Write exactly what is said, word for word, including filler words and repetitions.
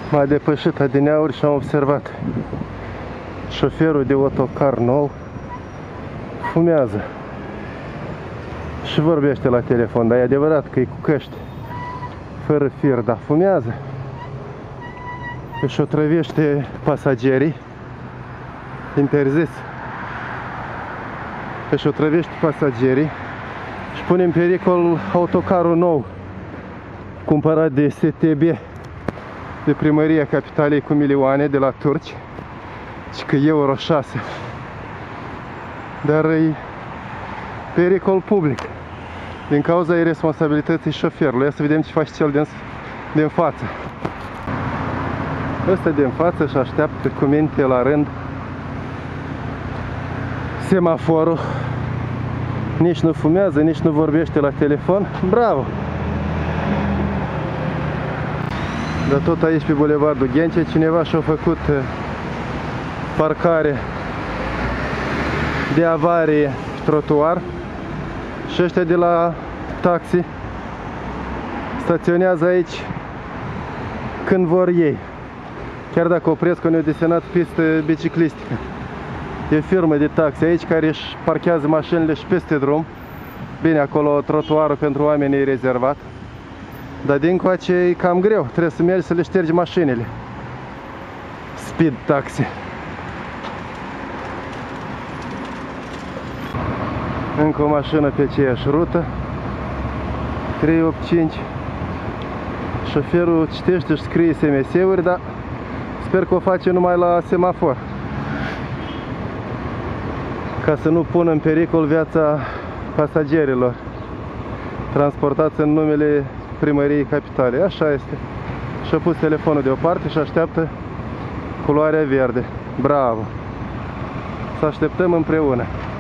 M-a depășit adineauri și am observat. Șoferul de autocar nou fumează și vorbește la telefon, dar e adevărat că e cu căști, fără fir, dar fumează. Își otrăvește pasagerii, interzis. Își otrăvește pasagerii și pune în pericol autocarul nou, cumpărat de S T B, de Primăria Capitalei cu milioane de la turci, și că euro șase. Dar e pericol public din cauza irresponsabilității șoferului. Ia să vedem ce face cel din, din față. Ăsta din față și așteaptă cu minte la rând semaforul. Nici nu fumează, nici nu vorbește la telefon. Bravo! Dar tot aici pe Bulevardul Ghencea cineva și-a făcut parcare de avarie trotuar și ăștia de la taxi staționează aici când vor ei, chiar dacă opresc că ne-au desenat pistă biciclistică. E firmă de taxi aici care își parchează mașinile și peste drum. Bine, acolo trotuarul pentru oameni e rezervat, dar dincoace e cam greu, trebuie să mergi să le ștergi mașinile. Speed taxi. Încă o mașină pe aceeași rută, trei opt cinci. Șoferul citește și scrie S M S-uri, dar sper că o face numai la semafor, ca să nu pună în pericol viața pasagerilor transportați în numele Primăriei Capitalei. Așa este. Și-a pus telefonul deoparte și așteaptă culoarea verde. Bravo! Să așteptăm împreună.